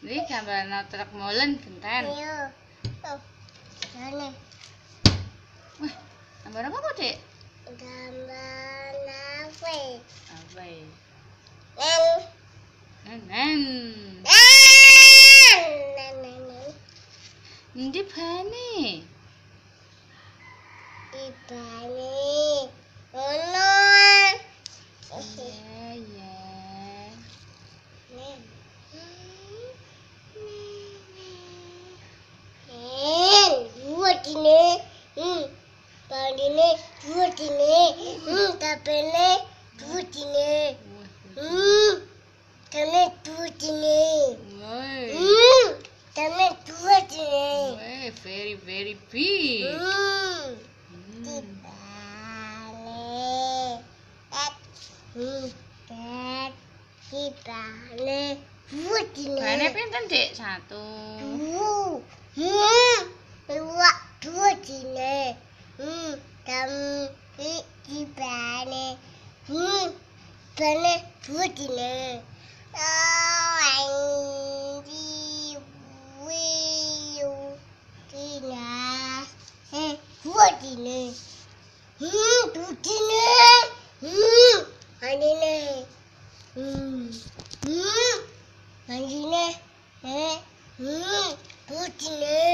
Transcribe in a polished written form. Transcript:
Ini gambar truk molen genten. Iya. Tuh. Sana. Wah, gambar apa kok, Dek? Gambar apa? Apa ya? Nen. Nen. Nen. Ndi bane? Ibane. Ono. Iya, iya. Nen. Buat ini. Bandine buat ini. Tapene buat ini. Kami buat ini. Woi. Kami buat ini. Woi, very very big. Ibane buat ini. Bane pinten, Dek? 1. Dua ini. Kami ibane. Bane buat ini. Buat ini. Buat ini. Andine. Andine. Buat ini.